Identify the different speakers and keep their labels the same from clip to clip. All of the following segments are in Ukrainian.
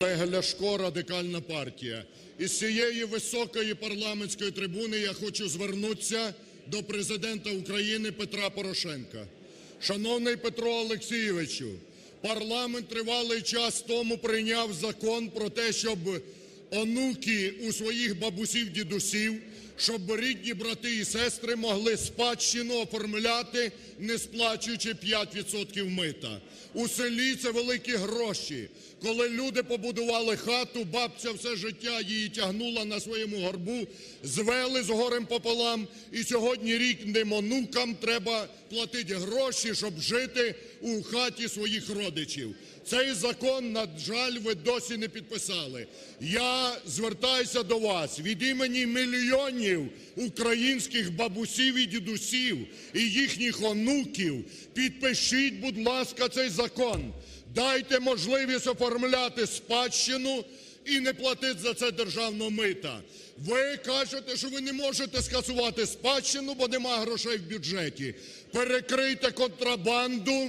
Speaker 1: Олег Ляшко, Радикальна партія. Із цієї високої парламентської трибуни я хочу звернутися до Президента України Петра Порошенка. Шановний Петро Олексійовичу, парламент тривалий час тому прийняв закон про те, щоб онуки у своїх бабусів, дідусів, щоб рідні брати і сестри могли спадщину оформляти, не сплачуючи 5% мита. У селі це великі гроші. Коли люди побудували хату, бабця все життя її тягнула на своєму горбу, звели з горем пополам, і сьогодні рідним онукам треба платити гроші, щоб жити у хаті своїх родичів. Цей закон, на жаль, ви досі не підписали. Я звертаюся до вас від імені мільйонів українських бабусів і дідусів і їхніх онуків. Підпишіть, будь ласка, цей закон. Дайте можливість оформляти спадщину і не платити за це державного мита. Ви кажете, що ви не можете скасувати спадщину, бо нема грошей в бюджеті. Перекрийте контрабанду,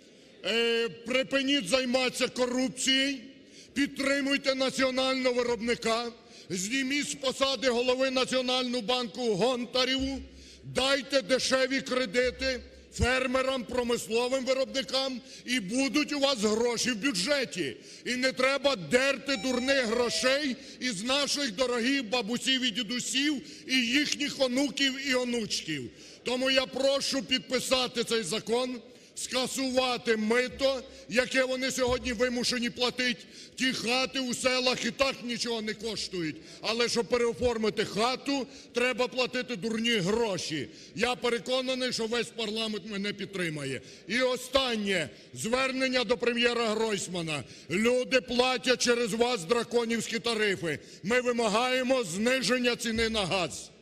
Speaker 1: припиніть займатися корупцією, підтримуйте національного виробника, зніміть з посади голови Національного банку Гонтареву, дайте дешеві кредити фермерам, промисловим виробникам, і будуть у вас гроші в бюджеті. І не треба дерти дурних грошей із наших дорогих бабусів і дідусів, і їхніх онуків і онучків. Тому я прошу підписати цей закон, скасувати мито, яке вони сьогодні вимушені платити. Ті хати у селах і так нічого не коштують, але щоб переоформити хату, треба платити дурні гроші. Я переконаний, що весь парламент мене підтримає. І останнє звернення до прем'єра Гройсмана. Люди платять через вас драконівські тарифи. Ми вимагаємо зниження ціни на газ.